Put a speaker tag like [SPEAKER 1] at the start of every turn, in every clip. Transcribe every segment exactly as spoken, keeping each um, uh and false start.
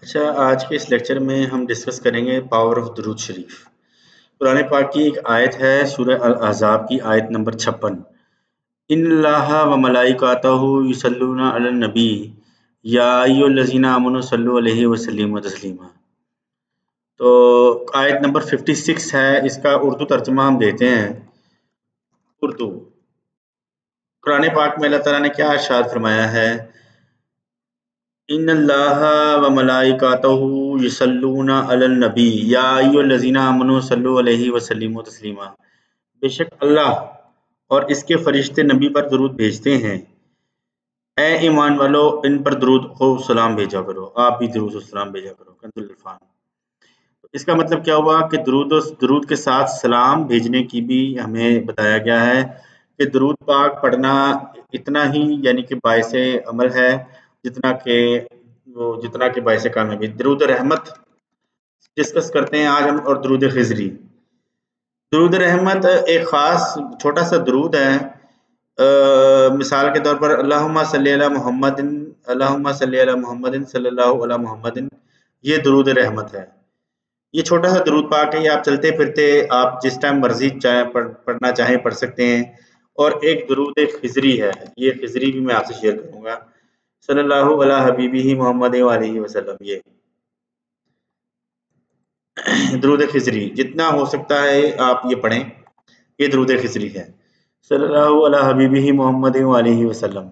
[SPEAKER 1] اچھا، آج کے اس لیکچر میں ہم ڈسکس کریں گے پاور آف درود شریف۔ قرآن پاک کی ایک آیت ہے، سورہ الاحزاب کی آیت نمبر چھپن۔ ان اللہ و ملائکاتہ یصلون علی النبی یا ایھا الذین آمنوا صلوا علیہ وسلموا تسلیما۔ تو آیت نمبر چھپن ہے، اس کا اردو ترجمہ ہم دیتے ہیں۔ اردو قرآن پاک میں اللہ تعالیٰ نے کیا ارشاد فرمایا ہے؟ ان اللہ و ملائکاتہ یصلون علی النبی یا ایھا الذین آمنوا صلوا علیہ وسلموا تسلیما۔ بے شک اللہ اور اس کے فرشتے نبی پر درود بھیجتے ہیں۔ اے ایمان والو، ان پر درود و سلام بھیجا کرو، آپ بھی درود و سلام بھیجا کرو۔ کنز العرفان۔ اس کا مطلب کیا ہوا کہ درود و درود کے ساتھ سلام بھیجنے کی بھی ہمیں بتایا گیا ہے کہ درود پاک پڑھنا اتنا ہی یعنی کہ باعث عمل ہے جتنا کہ وہ جتنا کہ باعث کامیابی۔ درود رحمت ڈسکس کرتے ہیں آج ہم، اور درود خضری۔ درود رحمت ایک خاص چھوٹا سا درود ہے، مثال کے طور پر اللہم صلی علی محمد، اللہم صلی علی محمد صلی اللہ علی محمد، یہ درود رحمت ہے۔ یہ چھوٹا سا درود پاک ہے، یہ آپ چلتے پھرتے آپ جس ٹائم مرضی چاہے پڑھنا چاہیں پڑھ سکتے ہیں۔ اور ایک درود خضری ہے، یہ خضری بھی میں آپ سے شیئر کروں گا۔ صلی اللہ علی حبیبہ محمد علیہ وسلم، یہ درود خضری جتنا ہو سکتا ہے آپ یہ پڑھیں، یہ درود خضری ہے۔ صلی اللہ علی حبیبہ محمد علیہ وسلم۔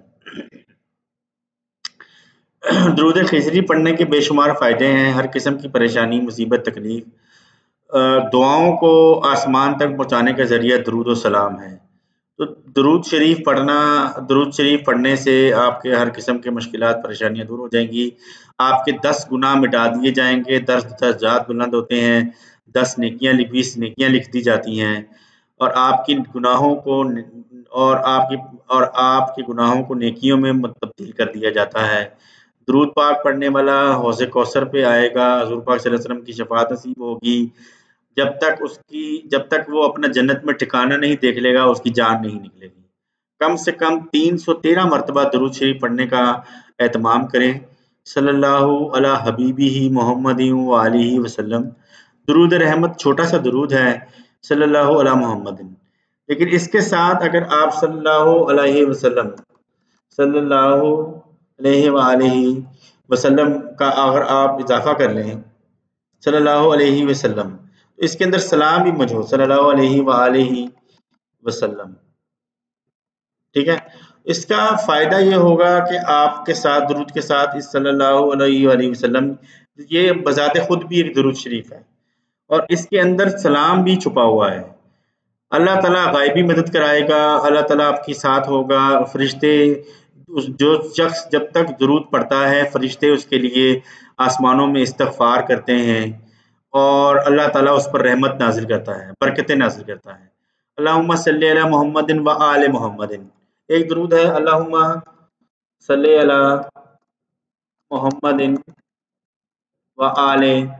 [SPEAKER 1] درود خضری پڑھنے کے بے شمار فائدے ہیں۔ ہر قسم کی پریشانی، مصیبت، تکلیف، دعاؤں کو آسمان تک پہنچانے کا ذریعہ درود و سلام ہے۔ تو درود شریف پڑھنا درود شریف پڑھنے سے آپ کے ہر قسم کے مشکلات، پریشانیاں دور ہو جائیں گی۔ آپ کے دس گناہ مٹا دیے جائیں گے، دس درجات بلند ہوتے ہیں، دس نیکیاں بیس نیکیاں لکھ دی جاتی ہیں، اور آپ کی گناہوں کو اور آپ کی اور آپ کے گناہوں کو نیکیوں میں تبدیل کر دیا جاتا ہے۔ درود پاک پڑھنے والا حوض کوثر پہ آئے گا، حضور پاک صلی اللہ علیہ وسلم کی شفاعت نصیب ہوگی۔ جب تک اس کی جب تک وہ اپنا جنت میں ٹھکانہ نہیں دیکھ لے گا، اس کی جان نہیں نکلے گی۔ کم سے کم تین سو تیرہ مرتبہ درود شریف پڑھنے کا اہتمام کریں۔ صلی اللہ علی حبیبہ محمد علیہ وسلم۔ درود رحمت چھوٹا سا درود ہے، صلی اللہ علی محمد، لیکن اس کے ساتھ اگر آپ صلی اللہ علیہ وسلم صلی اللہ علیہ وآلہ وسلم کا اگر آپ اضافہ کر لیں، صلی اللہ علیہ وسلم، تو اس کے اندر سلام بھی موجود، صلی اللہ علیہ وآلہ وسلم، ٹھیک ہے۔ اس کا فائدہ یہ ہوگا کہ آپ کے ساتھ درود کے ساتھ اس صلی اللہ علیہ وآلہ وسلم، یہ بذات خود بھی ایک درود شریف ہے، اور اس کے اندر سلام بھی چھپا ہوا ہے۔ اللہ تعالیٰ غائبی مدد کرائے گا، اللہ تعالیٰ آپ کے ساتھ ہوگا۔ فرشتے، جو شخص جب تک درود پڑھتا ہے، فرشتے اس کے لیے آسمانوں میں استغفار کرتے ہیں، اور اللہ تعالیٰ اس پر رحمت نازل کرتا ہے، برکتیں نازل کرتا ہے۔ اللہم صلی علی محمد و آل محمد، ایک درود ہے، اللہم صلی علی محمد و آل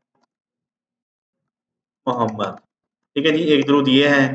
[SPEAKER 1] محمد، ٹھیک ہے جی، ایک درود یہ ہے،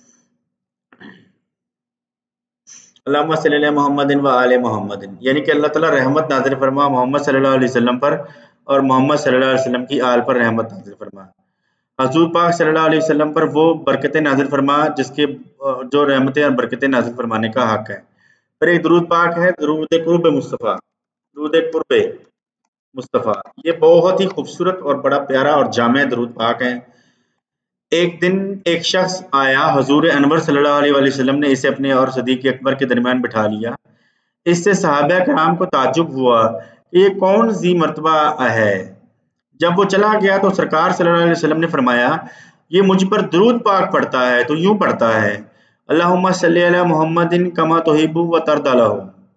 [SPEAKER 1] اللہم صلی علی محمد و آل محمد، یعنی کہ اللہ تعالیٰ رحمت نازل فرما محمد صلی اللہ علیہ وسلم پر، اور محمد صلی اللہ علیہ وسلم کی آل پر رحمت نازل فرما۔ حضور پاک صلی اللہ علیہ وسلم پر وہ برکتیں نازل فرما جس کے جو رحمتیں اور برکتیں نازل فرمانے کا حق ہے۔ پھر ایک درود پاک ہے، درود قرب مصطفیٰ، درود قرب مصطفیٰ، یہ بہت ہی خوبصورت اور بڑا پیارا اور جامع درود پاک ہے۔ ایک دن ایک شخص آیا، حضور انور صلی اللہ علیہ وسلم نے اسے اپنے اور صدیق اکبر کے درمیان بٹھا لیا۔ اس سے صحابہ کرام کو تعجب ہوا کہ یہ کون ذی مرتبہ ہے۔ جب وہ چلا گیا تو سرکار صلی اللہ علیہ وسلم نے فرمایا، یہ مجھ پر درود پاک پڑھتا ہے تو یوں پڑھتا ہے، اللہم صلی علی محمد کما تحب و ترضی لہ،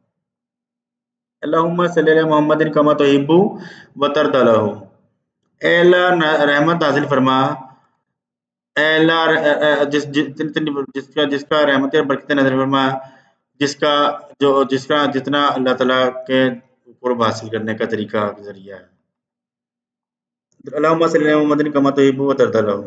[SPEAKER 1] اللہم صلی علی محمد کما تحب و ترضی لہ، اے اللہ رحمت نازل فرما، اے اللہ جس جس کا جس کا رحمت اور برکت نازل فرما، جس کا جو جس کا جتنا اللہ تعالیٰ کے قرب حاصل کرنے کا طریقہ ذریعہ ہے۔ اللہم صلی علی محمد کما تحب و ترضی لہ،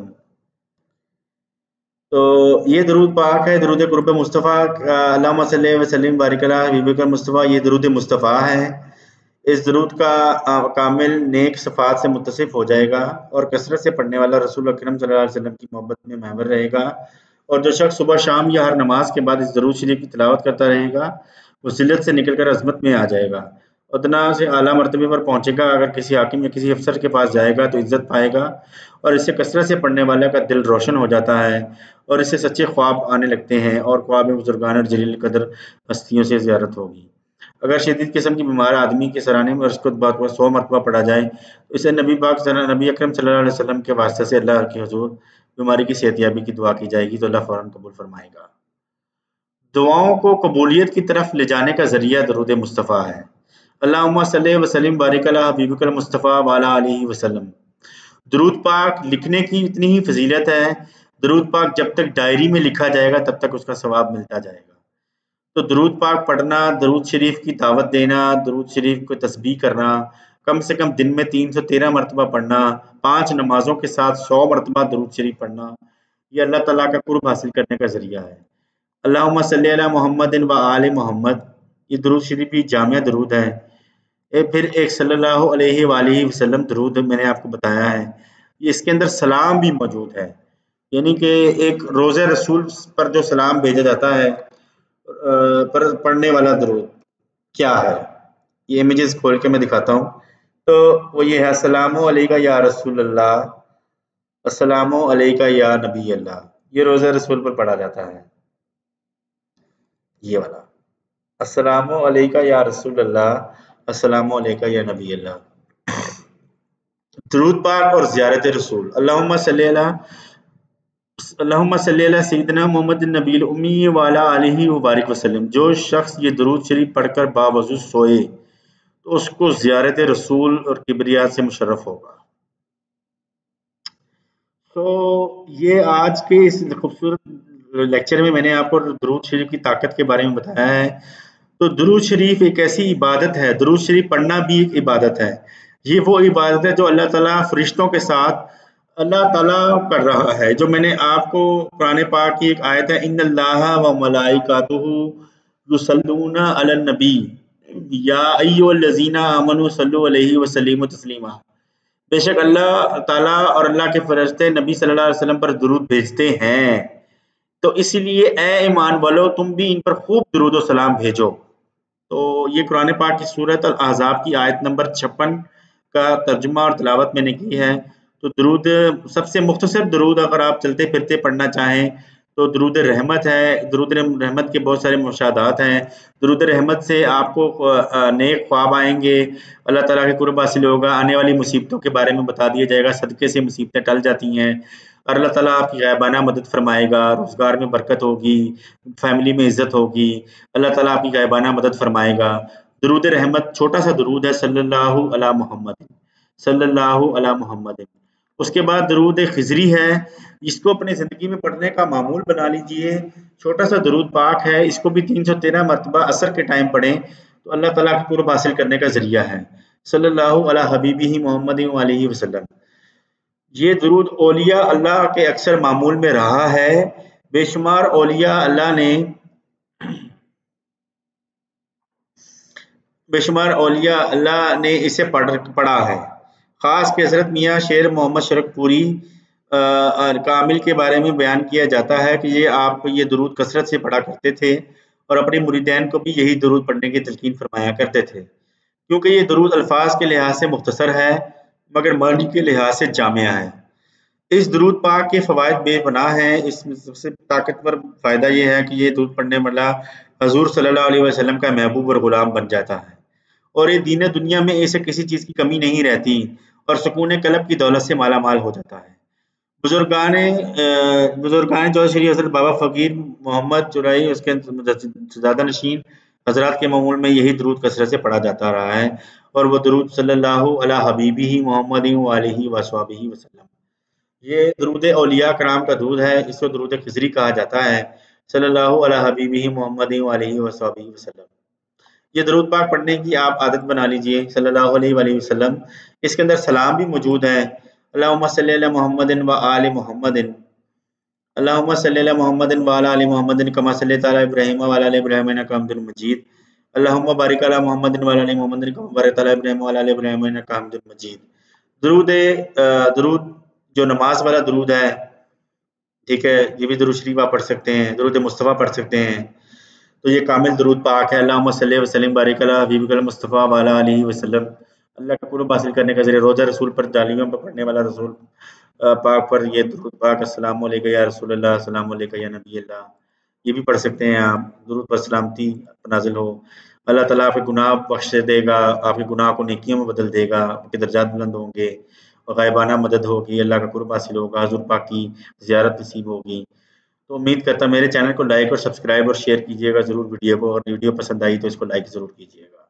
[SPEAKER 1] تو یہ درود پاک ہے، درود قرب مصطفیٰ، اللہم صلی وسلم بارک علی حبیبک مصطفیٰ، یہ درود مصطفیٰ ہے۔ اس درود کا کامل نیک صفات سے متصف ہو جائے گا اور کثرت سے پڑھنے والا رسول اکرم صلی اللہ علیہ وسلم کی محبت میں محور رہے گا، اور جو شخص صبح شام یا ہر نماز کے بعد اس درود شریف کی تلاوت کرتا رہے گا وہ ذلت سے نکل کر عظمت میں آ جائے گا، ادنا سے اعلیٰ مرتبے پر پہنچے گا۔ اگر کسی حاکم یا کسی افسر کے پاس جائے گا تو عزت پائے گا، اور اس سے کثرت سے پڑھنے والا کا دل روشن ہو جاتا ہے اور اس سے سچے خواب آنے لگتے ہیں اور خواب بزرگان اور جلیل قدر ہستیوں سے زیارت ہوگی۔ اگر شدید قسم کی بیمار آدمی کے سرانے میں اس کو بات کو سو مرتبہ پڑھا جائے تو اسے نبی پاک نبی اکرم صلی اللہ علیہ وسلم کے واسطے سے اللہ کے حضور بیماری کی صحت یابی کی دعا کی جائے گی تو اللہ فوراً قبول فرمائے گا۔ دعاؤں کو قبولیت کی طرف لے جانے کا ذریعہ درود مصطفیٰ ہے۔ اللہم صلی وسلم بارک علی حبیبک المصطفیٰ وعلی آلہ وسلم۔ درود پاک لکھنے کی اتنی ہی فضیلت ہے، درود پاک جب تک ڈائری میں لکھا جائے گا تب تک اس کا ثواب ملتا جائے گا۔ تو درود پاک پڑھنا، درود شریف کی دعوت دینا، درود شریف کو تسبیح کرنا، کم سے کم دن میں تین سو تیرہ مرتبہ پڑھنا، پانچ نمازوں کے ساتھ سو مرتبہ درود شریف پڑھنا، یہ اللہ تعالیٰ کا قرب حاصل کرنے کا ذریعہ ہے۔ اللہم صلی علی محمد و آل محمد، یہ درود شریف بھی جامع درود ہے۔ پھر ایک صلی اللہ علیہ وآلہ وسلم درود میں نے آپ کو بتایا ہے، اس کے اندر سلام بھی موجود ہے، یعنی کہ ایک روزہ رسول پر جو سلام بھیجا جاتا ہے پر پڑھنے والا درود کیا ہے، یہ امیجز کھول کے میں دکھاتا ہوں۔ تو وہ یہ ہے، السلام علیکہ یا رسول اللہ، السلام علیکہ یا نبی اللہ، یہ روزہ رسول پر پڑھا جاتا ہے، یہ والا السلام علیکہ یا رسول اللہ، السلام علیکہ یا نبی اللہ۔ درود پاک اور زیارت رسول، اللہم صلی علی اللہم صلی علی سیدنا محمد النبی الامی وعلی آلہ وبارک وسلم۔ جو شخص یہ درود شریف پڑھ کر باوضو سوئے تو اس کو زیارت رسول اور کبریات سے مشرف ہوگا۔ تو یہ آج کے اس خوبصورت لیکچر میں میں نے آپ کو درود شریف کی طاقت کے بارے میں بتایا ہے۔ تو درود شریف ایک ایسی عبادت ہے، درود شریف پڑھنا بھی ایک عبادت ہے، یہ وہ عبادت ہے جو اللہ تعالیٰ فرشتوں کے ساتھ اللہ تعالیٰ کر رہا ہے، جو میں نے آپ کو قرآن پاک کی ایک آیت ہے، ان اللہ و ملائکاتہ یصلون علی النبی یا ایھا الذین آمنوا صلوا علیہ وسلموا تسلیما۔ بے شک اللہ تعالیٰ اور اللہ کے فرشتے نبی صلی اللہ علیہ وسلم پر درود بھیجتے ہیں، تو اسی لیے اے ایمان والو تم بھی ان پر خوب درود و سلام بھیجو۔ تو یہ قرآن پاک کی سورۃ الاحزاب کی آیت نمبر چھپن کا ترجمہ اور تلاوت میں نے کی ہے۔ تو درود سب سے مختصر درود اگر آپ چلتے پھرتے پڑھنا چاہیں تو درود رحمت ہے، درود رحمت کے بہت سارے مشاہدات ہیں۔ درود رحمت سے آپ کو نیک خواب آئیں گے، اللہ تعالیٰ کے قرب حاصل ہوگا، آنے والی مصیبتوں کے بارے میں بتا دیا جائے گا، صدقے سے مصیبتیں ٹل جاتی ہیں، اور اللہ تعالیٰ آپ کی غائبانہ مدد فرمائے گا، روزگار میں برکت ہوگی، فیملی میں عزت ہوگی، اللہ تعالیٰ آپ کی غائبانہ مدد فرمائے گا۔ درود رحمت چھوٹا سا درود ہے، صلی اللہ علی محمد، صلی اللہ علی محمد۔ اس کے بعد درود خضری ہے، اس کو اپنی زندگی میں پڑھنے کا معمول بنا لیجئے، چھوٹا سا درود پاک ہے، اس کو بھی تین سو تیرہ مرتبہ عصر کے ٹائم پڑھیں تو اللہ تعالیٰ کی قرب حاصل کرنے کا ذریعہ ہے، صلی اللہ علی حبیبہ محمد علیہ وسلم۔ یہ درود اولیاء اللہ کے اکثر معمول میں رہا ہے، بے شمار اولیاء اللہ نے بے شمار اولیاء اللہ نے اسے پڑھا ہے۔ خاص کہ حضرت میاں شیر محمد شرک پوری کامل کے بارے میں بیان کیا جاتا ہے کہ یہ آپ یہ درود کثرت سے پڑھا کرتے تھے اور اپنے مریدین کو بھی یہی درود پڑھنے کی تلقین فرمایا کرتے تھے، کیونکہ یہ درود الفاظ کے لحاظ سے مختصر ہے مگر معنی کے لحاظ سے جامع ہے۔ اس درود پاک کے فوائد بے پناہ ہیں۔ اس میں سب سے طاقتور فائدہ یہ ہے کہ یہ درود پڑھنے والا حضور صلی اللہ علیہ وسلم کا محبوب اور غلام بن جاتا ہے، اور یہ دین دنیا میں اسے کسی چیز کی کمی نہیں رہتی اور سکون قلب کی دولت سے مالا مال ہو جاتا ہے۔ بزرگان بزرگان جو شریف حضرت بابا فقیر محمد چرائی اس کے زیادہ نشین حضرات کے معمول میں یہی درود کثرت سے پڑھا جاتا رہا ہے، اور وہ درود صلی اللہ علی حبیبہ محمد علیہ وصحبہ وسلم۔ یہ درود اولیاء کرام کا درود ہے، اس کو درود خضری کہا جاتا ہے، صلی اللہ علی حبیبہ محمد علیہ وصحبہ وسلم۔ یہ درود پاک پڑھنے کی آپ عادت بنا لیجئے، صلی اللہ علیہ وآلہ وسلم۔ اس کے اندر سلام بھی موجود ہے، اللہم صلی علی محمد و آل محمد، اللہم صلی علی محمد و آل محمد کما صلیت علی ابراہیم و علی ابراہیم انک حمید مجید، अल्लाहुम्मा बारिक अला मुहम्मदिन व अला आलि मुहम्मदिन कमा बारकता अला इब्राहीम व अला आलि इब्राहीम इन्नका हमीदुम मजीद। दरूद दरूद जो नमाज वाला दरूद है, ठीक है, ये भी दरूद शरीफ आप पढ़ सकते हैं, दरूद मुस्तफ़ा पढ़ सकते हैं। तो ये कामिल दरूद पाक है। अल्लाहुम्मा सल्लि व सल्लिम बारिक अला हबीबिकल मुस्तफ़ा व अला आलिहि वसल्लम। अल्लाह का कुर्ब हासिल करने का ज़रिया रोज़ा रसूल पर जालियों पर पढ़ने वाला रसूल पाक पर ये दरूद पाक अस्सलामु अलैका या रसूलल्लाह, अस्सलामु अलैका या नबी अल्लाह, ये भी पढ़ सकते हैं आप। दरूद पर सलामती नाज़िल हो। अल्लाह ताला आपके गुनाह बख्श देगा, आपके गुनाह को नेकियों में बदल देगा, आपके दर्जात बुलंद होंगे और गायबाना मदद होगी, अल्लाह का कुर्ब हासिल होगा, हुज़ूर पाक की ज़ियारत नसीब होगी। तो उम्मीद करता हूँ मेरे चैनल को लाइक और सब्सक्राइब और शेयर कीजिएगा ज़रूर वीडियो को, और वीडियो पसंद आई तो इसको लाइक ज़रूर कीजिएगा।